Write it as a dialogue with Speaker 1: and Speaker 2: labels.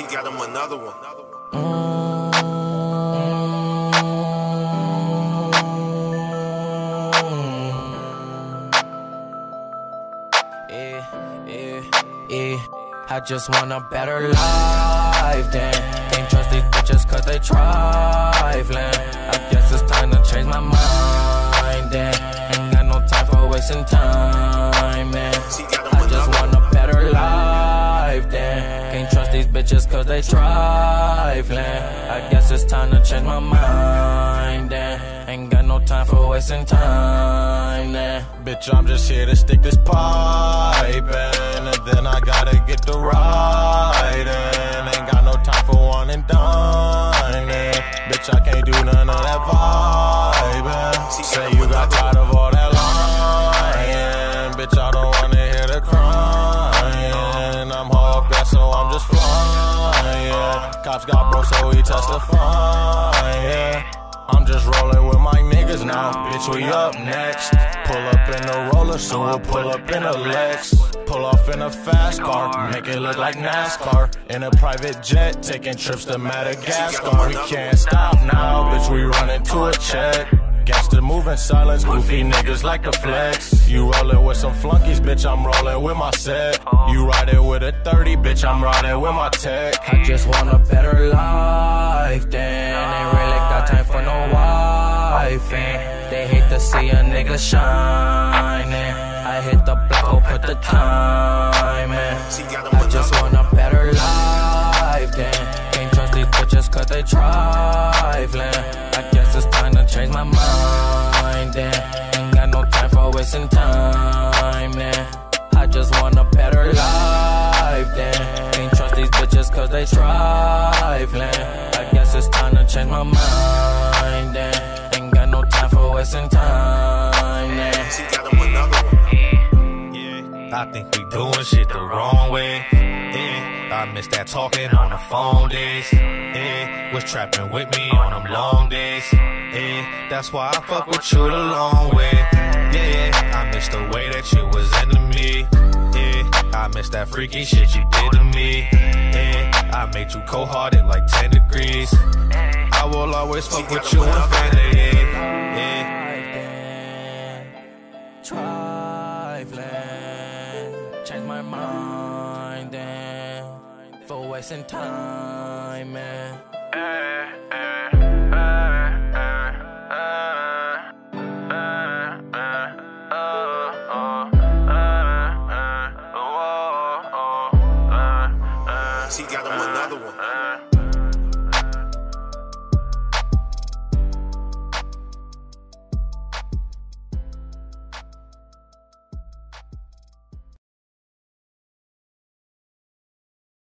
Speaker 1: got him another one.
Speaker 2: I just want a better life, then can't trust these bitches cause they trifling. I guess it's time to change my mind, then ain't got no time for wasting time, man. I just want a better life, then can't trust these bitches cause they trifling. I guess it's time to change my mind, then ain't got no time for wasting time, then.
Speaker 3: Bitch, I'm just here to stick this pipe in, and then I gotta get the ride in. Ain't got no time for one and dining. Bitch, I can't do none of that vibing. Say you got tired of all that lying. Bitch, I don't wanna hear the crying. I'm off gas, so I'm just flying. Cops got broke, so we testifying. I'm just rolling with my niggas now, bitch, we up next. Pull up in a roller, so we'll pull up in a Lex. Pull off in a fast car, make it look like NASCAR. In a private jet, taking trips to Madagascar. We can't stop now, bitch, we running to a check. Gangsta moving silence, goofy niggas like the flex. You rollin' with some flunkies, bitch, I'm rollin' with my set. You riding with a 30, bitch, I'm riding with my tech.
Speaker 2: I just want a better life, then ain't really got time for no wife, and they hate to see a nigga shining. I hit the block, oh, put the time in. I just want a better life, then can't trust these bitches cause they trifling. I guess it's time to change my mind, then ain't got no time for wasting time, then. I just want a better life, then can't trust these bitches cause they trifling. I guess it's time to change my mind, then ain't got no time for wasting time, then.
Speaker 3: I think we doing shit the wrong way. I miss that talking on the phone days. Was trapping with me on them long days. That's why I fuck with you the long way. I miss the way that you was into me. I miss that freaky shit you did to me. I made you cold-hearted like 10 degrees. I will always fuck with you infinity.
Speaker 2: Change my mind, then for wasting time, man.
Speaker 1: She got him another.